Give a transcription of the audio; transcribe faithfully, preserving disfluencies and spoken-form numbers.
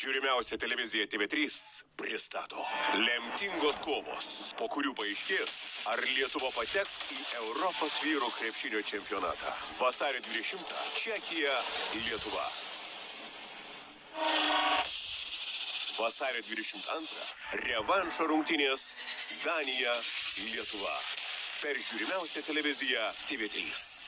Žiūrimiausia televizija T V trys pristato lemtingos kovos, po kurių paaiškės, ar Lietuva pateks į Europos vyrų krepšinio čempionatą. Vasario dvidešimtą Čekija, Lietuva. Vasario dvidešimt antrą revanšo rungtynės Danija, Lietuva. Per žiūrimiausią televiziją T V trys.